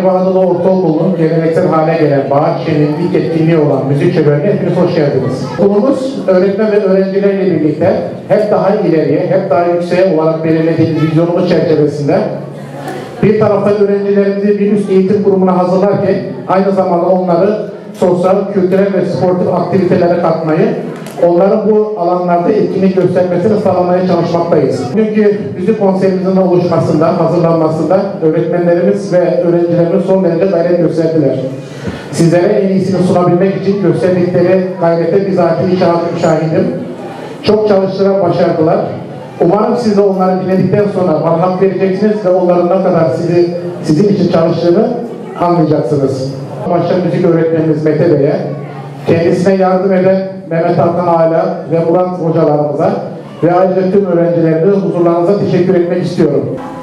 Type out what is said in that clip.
Zeynep Anadolu Ortaokulu'nun geleneksel hale gelen Bahçe'nin ilk etkinliği olan müzik şölenine hepiniz hoş geldiniz. Okulumuz öğretmen ve öğrencilerle birlikte hep daha ileriye, hep daha yükseğe olarak belirlediğimiz vizyonumuz çerçevesinde bir taraftan öğrencilerimizi bir üst eğitim kurumuna hazırlarken aynı zamanda onları sosyal, kültürel ve sportif aktivitelere katmayı, onların bu alanlarda etkinlik göstermesini sağlamaya çalışmaktayız. Bugünkü müzik konserimizin oluşmasında, hazırlanmasında öğretmenlerimiz ve öğrencilerimiz son derece gayret gösterdiler. Sizlere en iyisini sunabilmek için gösterdikleri gayrete bizatihi şahidim. Çok çalıştılar, başardılar. Umarım siz de onları dinledikten sonra bana hak vereceksiniz ve onların ne kadar sizin için çalıştığını anlayacaksınız. Başta müzik öğretmenimiz Mete Bey'e, kendisine yardım eden Mehmet Hakan Ağa'yla ve Murat hocalarımıza ve ayrıca tüm öğrencilerimize huzurlarınıza teşekkür etmek istiyorum.